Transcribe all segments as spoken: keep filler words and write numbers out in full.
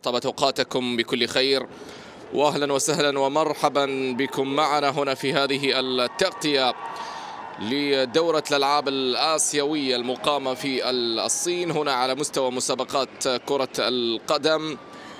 طابت أوقاتكم بكل خير، وأهلا وسهلا ومرحبا بكم معنا هنا في هذه التغطية لدورة الألعاب الآسيوية المقامة في الصين هنا على مستوى مسابقات كرة القدم.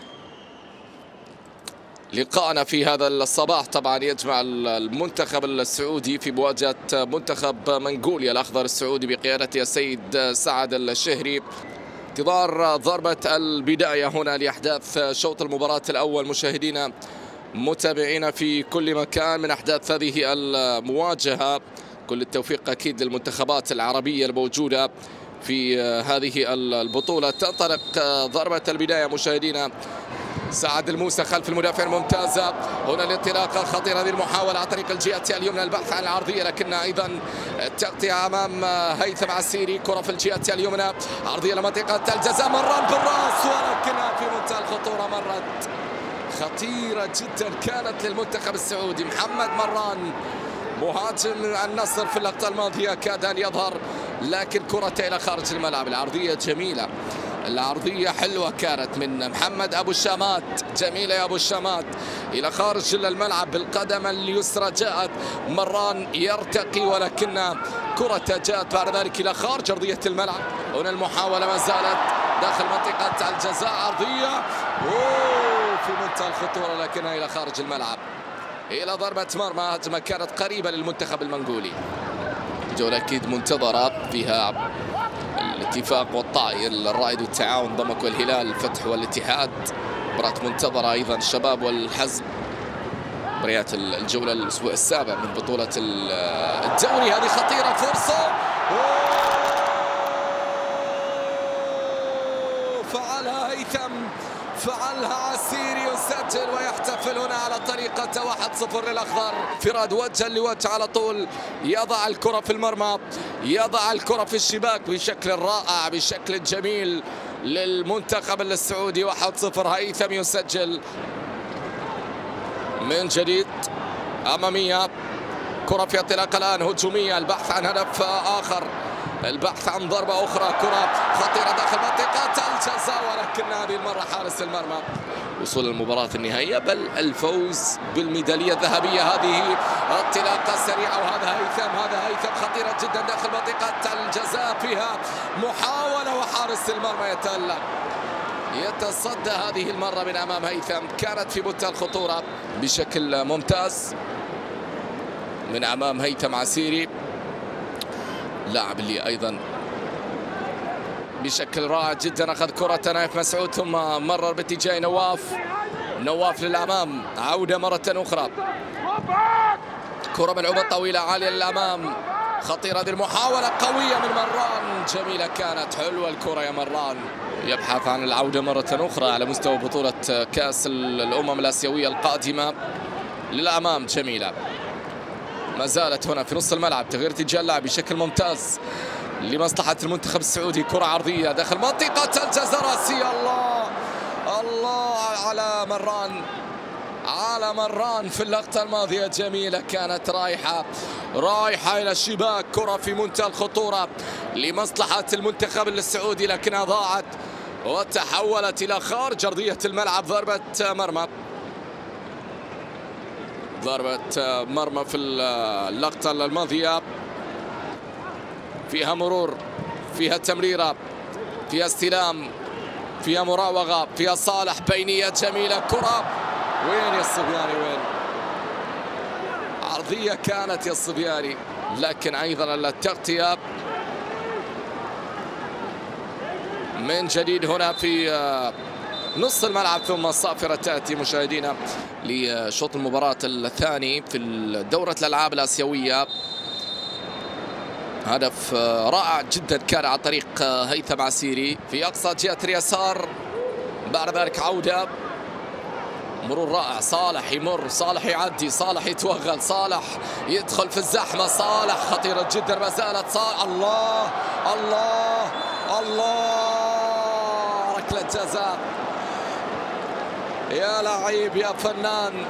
لقاءنا في هذا الصباح طبعا يجمع المنتخب السعودي في مواجهة منتخب منغوليا الأخضر السعودي بقيادة السيد سعد الشهري. انتظار ضربة البداية هنا لأحداث شوط المباراة الأول مشاهدينا متابعينا في كل مكان من أحداث هذه المواجهة. كل التوفيق أكيد للمنتخبات العربية الموجودة في هذه البطولة. تنطلق ضربة البداية مشاهدينا. سعد الموسى خلف المدافع الممتازة، هنا الانطلاقة خطيرة للمحاولة على طريق الجهة اليمنى البحث عن العرضية، لكن أيضا التغطية أمام هيثم عسيري. كرة في الجهة اليمنى عرضية لمنطقة الجزاء، مران بالراس ولكنها في منتهى الخطورة، مرت خطيرة جدا كانت للمنتخب السعودي. محمد مران مهاجم النصر في اللقطة الماضية كاد أن يظهر، لكن كرة إلى خارج الملعب. العرضية جميلة، العرضية حلوة كانت من محمد أبو الشامات، جميلة يا أبو الشامات إلى خارج الملعب بالقدم اليسرى. جاءت مران يرتقي ولكن كرة جاءت بعد ذلك إلى خارج أرضية الملعب. هنا المحاولة ما زالت داخل منطقة الجزاء، عرضية أوه في منتهى الخطورة لكنها إلى خارج الملعب. إلى ضربة مرمى، هجمة كانت قريبة للمنتخب المنغولي. جولة أكيد منتظرة فيها الاتفاق والطائي الرائد والتعاون ضمك والهلال الفتح والاتحاد. مباراة منتظرة أيضا الشباب والحزم. مباريات الجولة الأسبوع السابع من بطولة الدوري. هذه خطيرة، فرصة فعلها هيثم، فعلها عسيري يسجل ويحتفل هنا على طريقة واحد صفر للأخضر. انفراد وجها لوجه على طول، يضع الكرة في المرمى، يضع الكرة في الشباك بشكل رائع بشكل جميل للمنتخب السعودي. واحد صفر، هيثم يسجل من جديد. أمامية كرة في انطلاقة الآن هجومية، البحث عن هدف آخر، البحث عن ضربة أخرى. كرة خطيرة داخل منطقة الجزاء ولكن هذه المرة حارس المرمى. وصول المباراة النهائية بل الفوز بالميدالية الذهبية. هذه انطلاقة سريعة وهذا هيثم، هذا هيثم خطيرة جدا داخل منطقة الجزاء، فيها محاولة وحارس المرمى يتألق يتصدى هذه المرة من أمام هيثم. كانت في منتهى الخطورة بشكل ممتاز من أمام هيثم عسيري، لاعب اللي أيضا بشكل رائع جدا أخذ كرة نايف مسعود ثم مرر باتجاه نواف. نواف للأمام، عودة مرة أخرى، كرة ملعوبة طويلة عالية للأمام، خطيرة هذه المحاولة قوية من مران، جميلة كانت، حلوة الكرة يا مران. يبحث عن العودة مرة أخرى على مستوى بطولة كأس الأمم الآسيوية القادمة. للأمام جميلة، ما زالت هنا في نص الملعب، تغيير اتجاه اللاعب بشكل ممتاز لمصلحة المنتخب السعودي. كرة عرضية داخل منطقة الجزاء، راسية، الله الله على مران، على مران في اللقطة الماضية، جميلة كانت، رايحة رايحة إلى الشباك. كرة في منتهى الخطورة لمصلحة المنتخب السعودي لكنها ضاعت وتحولت إلى خارج أرضية الملعب. ضربة مرمى، ضربة مرمى في اللقطة الماضية، فيها مرور، فيها تمريرة، فيها استلام، فيها مراوغة، فيها صالح، بينية جميلة. كرة وين يا الصبياني، وين؟ عرضية كانت يا الصبياني، لكن أيضا التغطية من جديد هنا في نص الملعب. ثم الصافرة تأتي مشاهدينا لشوط المباراة الثاني في دورة الألعاب الآسيوية. هدف رائع جدا كان عن طريق هيثم عسيري في أقصى جهة اليسار، بعد ذلك عودة، مرور رائع، صالح يمر، صالح يعدي، صالح يتوغل، صالح يدخل في الزحمة، صالح خطيرة جدا ما زالت، صالح، الله الله الله، ركلة جزاء، يا لعيب يا فنان،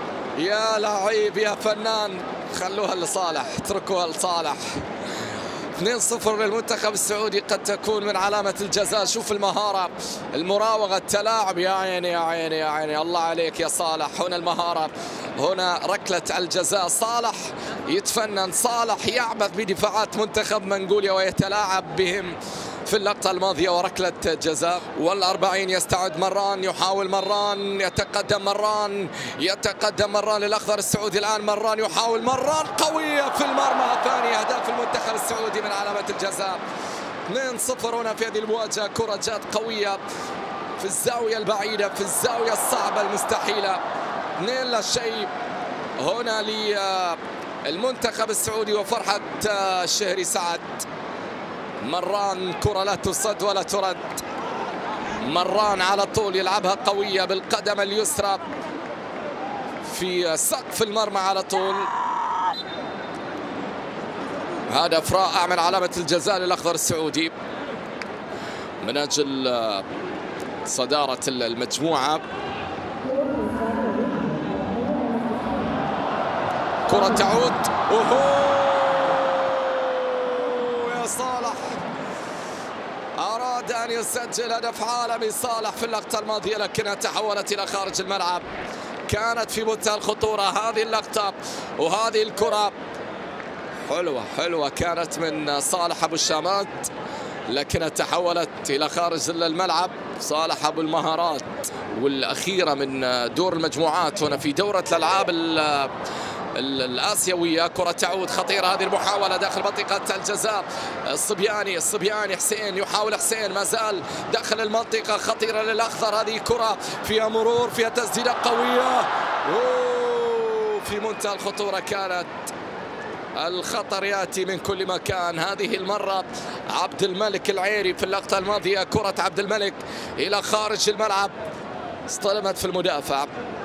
يا لعيب يا فنان. خلوها لصالح، اتركوها لصالح اثنين صفر للمنتخب السعودي، قد تكون من علامة الجزاء. شوف المهارة، المراوغة، التلاعب، يا عيني يا عيني يا عيني، الله عليك يا صالح. هنا المهارة، هنا ركلة الجزاء. صالح يتفنن، صالح يعبث بدفاعات منتخب منغوليا ويتلاعب بهم في اللقطة الماضية، وركلة جزاء. والأربعين يستعد مران، يحاول مران، يتقدم مران، يتقدم مران للأخضر السعودي. الآن مران يحاول، مران قوية في المرمى. ثاني أهداف المنتخب السعودي من علامة الجزاء. اثنين صفر هنا في هذه المواجهة. كرة جات قوية في الزاوية البعيدة، في الزاوية الصعبة المستحيلة. اثنين لا شيء هنا للمنتخب السعودي وفرحة الشهري سعد. مران كرة لا تصد ولا ترد، مران على طول يلعبها قوية بالقدم اليسرى في سقف المرمى على طول. هدف رائع من علامة الجزاء للأخضر السعودي من أجل صدارة المجموعة. كرة تعود، أوهو يا صالح، أراد أن يسجل هدف عالمي صالح في اللقطة الماضية، لكنها تحولت إلى خارج الملعب. كانت في منتهى الخطورة هذه اللقطة، وهذه الكرة حلوة حلوة كانت من صالح أبو الشامات، لكنها تحولت إلى خارج الملعب. صالح أبو المهارات والأخيرة من دور المجموعات هنا في دورة الألعاب الآسيوية. كرة تعود خطيرة، هذه المحاولة داخل منطقة الجزاء. الصبياني الصبياني حسين يحاول، حسين ما زال داخل المنطقة، خطيرة للأخضر. هذه كرة فيها مرور، فيها تسديدة قوية، أوه في منتهى الخطورة كانت. الخطر يأتي من كل مكان. هذه المرة عبد الملك العيري في اللقطة الماضية، كرة عبد الملك إلى خارج الملعب، اصطدمت في المدافع.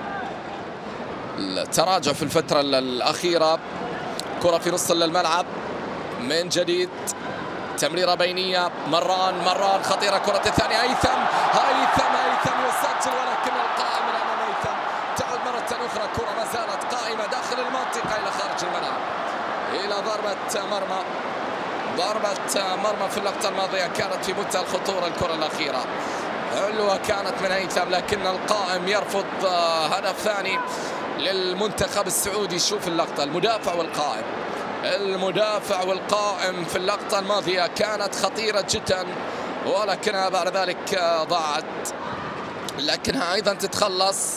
التراجع في الفترة الأخيرة. كرة في نص الملعب من جديد، تمريرة بينية. مران مران خطيرة، كرة الثانية. هيثم هيثم هيثم يسجل، ولكن القائم من أمام هيثم. تعود مرة أخرى، كرة ما زالت قائمة داخل المنطقة إلى خارج الملعب، إلى ضربة مرمى. ضربة مرمى في اللقطة الماضية كانت في منتهى الخطورة. الكرة الأخيرة حلوة كانت من هيثم، لكن القائم يرفض هدف ثاني للمنتخب السعودي. شوف اللقطة، المدافع والقائم، المدافع والقائم في اللقطة الماضية كانت خطيرة جدا، ولكنها بعد ذلك ضاعت، لكنها أيضا تتخلص.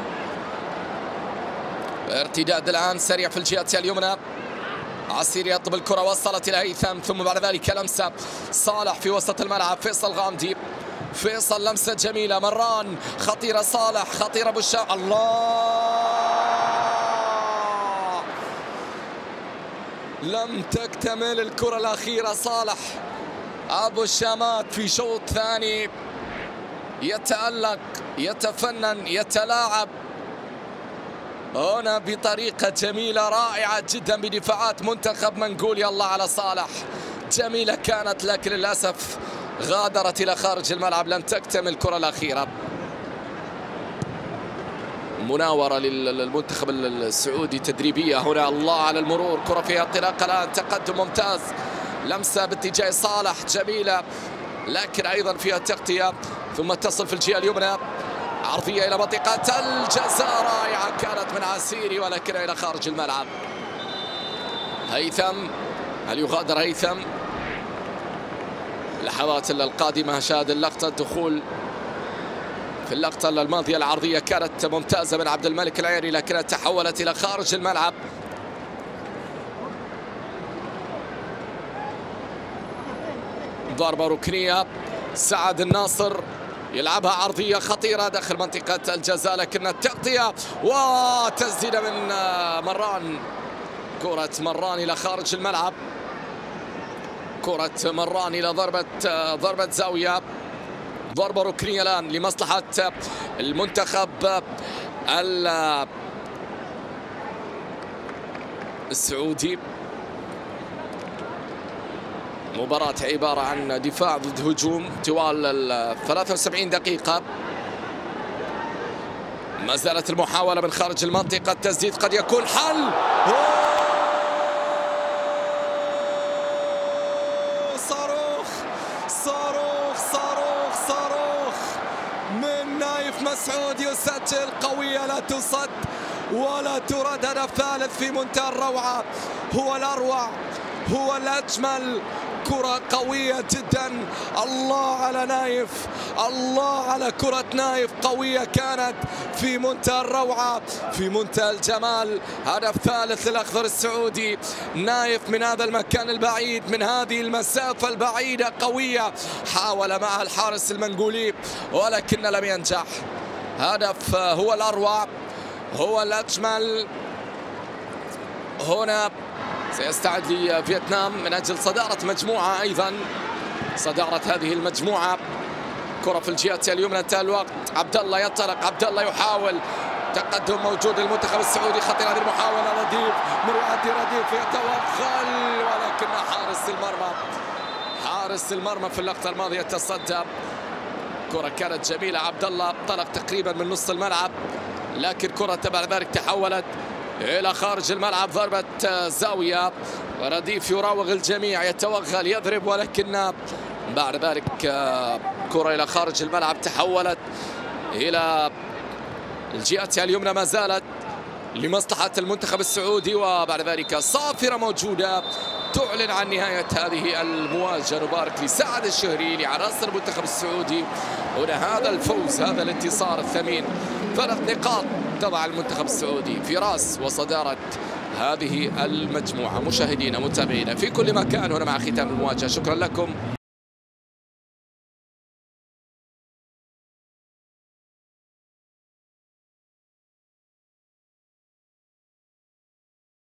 ارتداد الآن سريع في الجهة اليمنى. عسير يطلب الكرة، وصلت إلى هيثم، ثم بعد ذلك لمسة صالح في وسط الملعب. فيصل غامدي، فيصل لمسة جميلة. مران خطيرة، صالح خطيرة. أبو الشام، الله، لم تكتمل الكرة الأخيرة. صالح أبو الشامات في شوط ثاني يتألق، يتفنن، يتلاعب هنا بطريقة جميلة رائعة جدا بدفاعات منتخب منغوليا. الله على صالح، جميلة كانت، لكن للأسف غادرت إلى خارج الملعب، لم تكتمل الكرة الأخيرة. مناورة للمنتخب السعودي تدريبية هنا. الله على المرور، كرة فيها انطلاقة الآن، تقدم ممتاز. لمسة باتجاه صالح جميلة، لكن أيضا فيها تغطية، ثم تصل في الجهة اليمنى، عرضية إلى منطقة الجزاء رائعة كانت من عسيري، ولكنها إلى خارج الملعب. هيثم، هل يغادر هيثم؟ اللحظات القادمة شاهد اللقطة، الدخول في اللقطة الماضية العرضية كانت ممتازة من عبد الملك العيري، لكنها تحولت إلى خارج الملعب. ضربة ركنية، سعد الناصر يلعبها عرضية خطيرة داخل منطقة الجزاء، لكن التغطية وتسديدة من مران. كرة مران إلى خارج الملعب، كرة مران إلى ضربة ضربة زاوية، ضربة ركنية الآن لمصلحة المنتخب السعودي. مباراة عبارة عن دفاع ضد هجوم طوال ال ثلاث وسبعين دقيقة. ما زالت المحاولة من خارج المنطقة، التسديد قد يكون حل. مسعود يسجل قوية لا تصد ولا ترد. هدف ثالث في منتهى الروعة، هو الأروع، هو الأجمل. كرة قوية جدا. الله على نايف، الله على كرة نايف، قوية كانت في منتهى الروعة، في منتهى الجمال. هدف ثالث للأخضر السعودي. نايف من هذا المكان البعيد، من هذه المسافة البعيدة، قوية. حاول معها الحارس المنغولي ولكن لم ينجح. هدف هو الأروع، هو الأجمل. هنا سيستعد لفيتنام من أجل صدارة مجموعة، أيضا صدارة هذه المجموعة. كرة في الجهة اليمنى، انتهى الوقت. عبد الله ينطلق، عبد الله يحاول، تقدم موجود للمنتخب السعودي. خطير هذه المحاولة، رديف من يؤدي، رديف يتوغل ولكن حارس المرمى، حارس المرمى في اللقطة الماضية تصدى. كرة كانت جميلة، عبد الله انطلق تقريبا من نص الملعب لكن كرة بعد ذلك تحولت إلى خارج الملعب. ضربة زاوية، رديف يراوغ الجميع، يتوغل، يضرب ولكن بعد ذلك كرة إلى خارج الملعب تحولت إلى الجهة اليمنى، ما زالت لمصلحة المنتخب السعودي. وبعد ذلك صافرة موجودة تعلن عن نهاية هذه المواجهة. نبارك لسعد الشهري لعناصر المنتخب السعودي. هنا هذا الفوز، هذا الانتصار الثمين، ثلاث نقاط تضع المنتخب السعودي في راس وصدارة هذه المجموعة. مشاهدينا متابعينا في كل مكان، هنا مع ختام المواجهة، شكرا لكم.